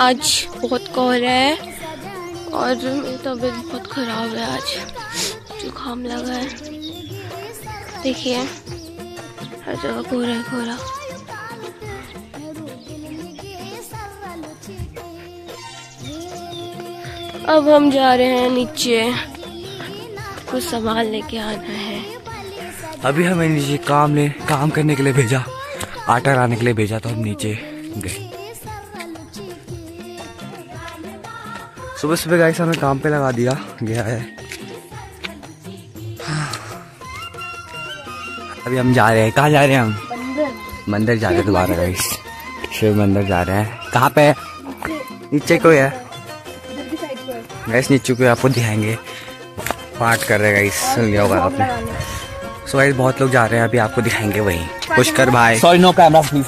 आज बहुत कोहरा है और मेरी तबीयत बहुत खराब है। आज जुकाम लगा है, देखिए हर जगह कोहरा है, कोहरा। अब हम जा रहे हैं नीचे, कुछ सामान लेके आना है। अभी हमें नीचे काम करने के लिए भेजा, आटा लाने के लिए भेजा, तो हम नीचे गए। सुबह सुबह गाइस हमें काम पे लगा दिया गया है। अभी हम जा रहे हैं, कहाँ जा रहे हैं हम? मंदिर जा रहे हैं दोबारा गाइस, शिव मंदिर जा रहे हैं। कहाँ पे है? नीचे कोई है गाइस, नीचे को आपको दिखाएंगे। पाठ कर रहे हैं गाइस, सुन लिया होगा आपने। सो गाइस बहुत लोग जा रहे हैं, अभी आपको दिखाएंगे वहीं। पुष्कर भाई, सॉरी नो कैमरा प्लीज।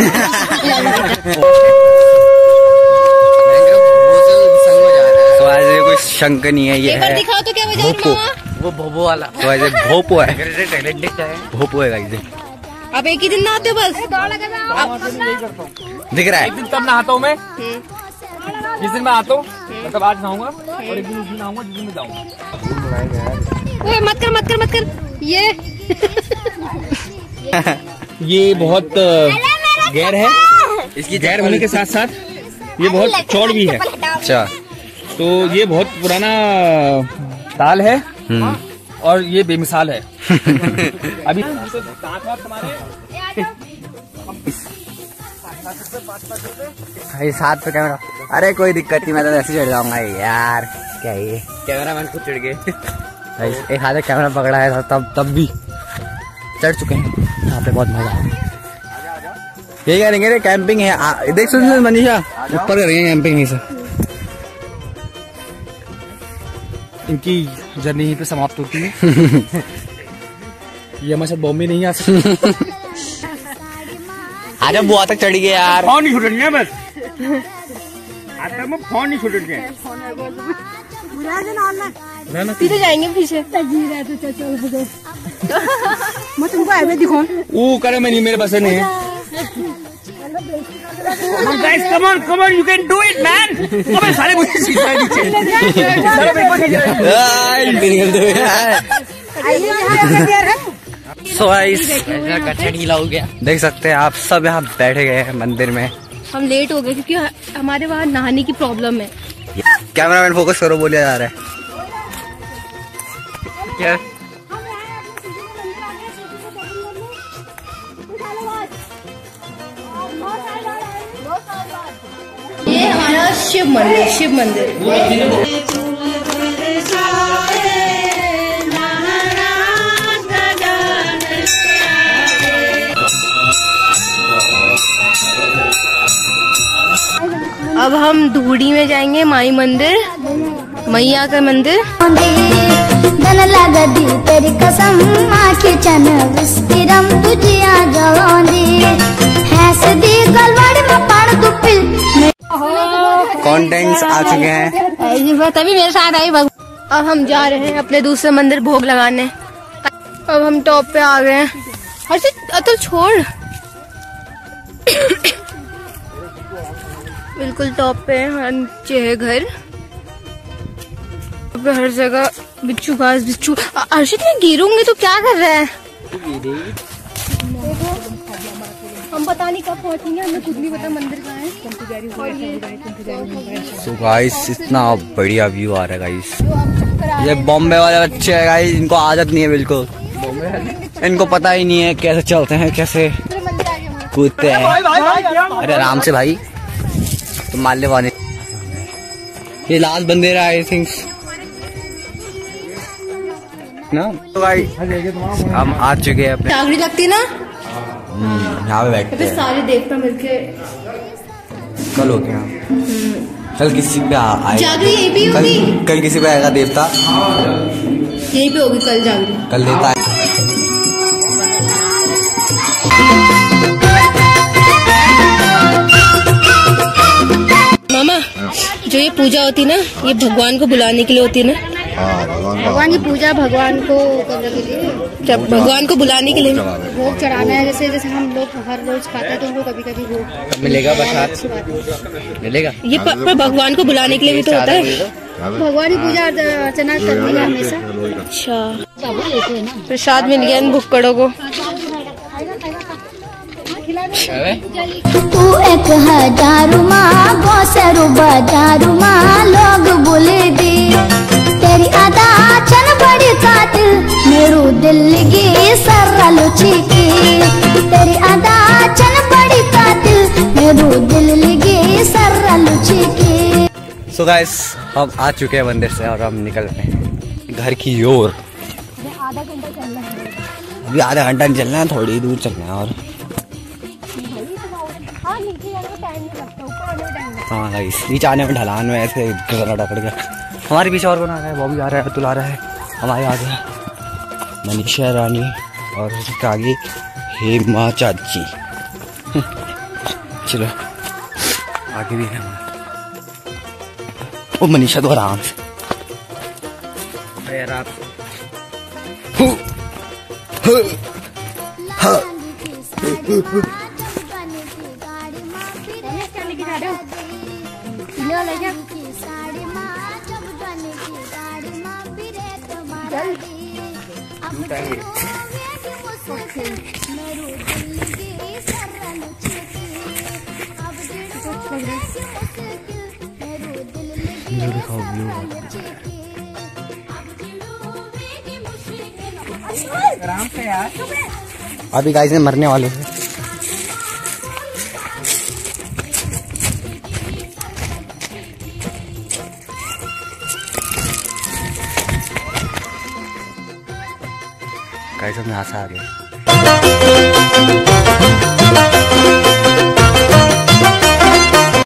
तो आज कोई शंक नहीं है, ये है दिखाओ तो क्या भोपो, वो भोपो वाला। तो आज भोपो है, भोपो है गाइस। आप एक ही दिन नहाते हो बस? दिख रहा है। एक दिन तब नहाता हूँ मैं, जिस दिन मैं आता हूँ, मतलब आज नहाऊंगा, और एक दिन उस दिन नहाऊंगा जिस दिन मैं जाऊंगा। मत कर ये बहुत गैर है, इसकी गैर होने के साथ साथ ये बहुत चौड़ भी है। अच्छा, तो ये बहुत पुराना ताल है और ये बेमिसाल है। अभी साथ पे कैमरा। अरे कोई दिक्कत नहीं, मैं तो ऐसे चढ़ जाऊंगा यार। क्या ये कैमरा मैन खुद चढ़ गए। एक हाथ में कैमरा पकड़ा है, तब भी चढ़ चुके हैं। यहाँ पे बहुत मजा आया। ये कह रहे कैंपिंग है, देख सुन मनीषा ऊपर कर रही है कैंपिंग यहीं से। इनकी जर्नी यहीं पे समाप्त होती है। ये हमारे साथ बॉम्बे नहीं आ सकती। आज बुआ तक चढ़ी गए यार। फोन नहीं छूटनी है बस, आज तक मैं फोन नहीं छूटनी है। पीछे जाएंगे, पीछे मैं तुमको आगे दिखाऊं। वो करे मैं नहीं, मेरे बस नहीं है। Guys, come on, you can do it, man. अबे सारे मुझे सीधा नीचे। So guys, कच्चा ढीला हो गया। देख सकते हैं आप सब यहाँ बैठे गए हैं मंदिर में। हम लेट हो गए क्योंकि हमारे वहाँ नहाने की प्रॉब्लम है। कैमरामैन फोकस करो, बोलिया जा रहा है क्या? ये हमारा शिव मंदिर। अब हम धूड़ी में जाएंगे, माई मंदिर, मैया का मंदिर। तेरी कसम आँखें चन विस्तिरम तुझे आ कॉन्टेंट्स आ चुके हैं, तभी मेरे साथ आई। अब हम जा रहे हैं अपने दूसरे मंदिर भोग लगाने। अब हम टॉप पे आ गए हैं। अतुल छोड़। बिल्कुल टॉप पे है, नीचे है घर। हर जगह बिच्छू घास, बिच्छू। अर्शित में गिरूंगी तो क्या कर रहा है? हम पता नहीं कब पहुंचेंगे, हमें खुद नहीं पता मंदिर कहाँ है। सो गाइस इतना बढ़िया व्यू आ रहा है गाइस। ये बॉम्बे वाले बच्चे हैं गाइस, इनको आदत नहीं है बिल्कुल। इनको पता ही नहीं है कैसे चलते हैं, कैसे कूदते हैं। अरे आराम से भाई, तुम माल्य वाले। ये लास्ट बंदे रहा आई थिंक ना। तो भाई हम आ चुके हैं अपने। जागरी लगती ना, यहाँ पे बैठते हैं सारे देवता मिलके। कल हो गया, कल किसी पे आएगा जागरी, यही भी होगी। कल किसी पे आएगा देवता, यही पे होगी कल जागरी। कल देवता है। मामा, जो ये पूजा होती ना, ये भगवान को बुलाने के लिए होती है ना? भगवान की पूजा भगवान को करने के लिए, जब भगवान को बुलाने के लिए भोग चढ़ाना है। जैसे जैसे हम लोग हर रोज खाते हैं तो उनको कभी कभी भोग मिलेगा प्रसाद, अच्छी बात है। मिलेगा। ये पर भगवान को बुलाने के लिए भी तो होता है। भगवान की पूजा अर्चना करनी है हमेशा। अच्छा, प्रसाद मिल गया इन भुक्कड़ों को। तू 1000 माँ 1000 माँ लोग बोले दे तेरी अदा चन बड़ी कातिल मेरू दिल की सरल छिकी तेरी अदा चन बड़ी कातिल मेरू दिल की सरल छिकी। सो गाइस हम आ चुके हैं मंदिर से और हम निकल रहे हैं घर की ओर। अभी आधा घंटा नहीं चलना है, थोड़ी दूर चलना है। और हाँ गाइस नीचे आने में ढलान में ऐसे टकड़ गया। हमारे पीछे और कौन आ रहा है? बॉबी आ रहा है, अतुल आ रहा है, हमारे आगे मनीषा रानी और उसके आगे हेमा चाची। चलो आगे भी है वो मनीषा तो आराम से। यार आप अभी गाइस मरने वाले हैं। गाइस हम यहाँ से आ गए।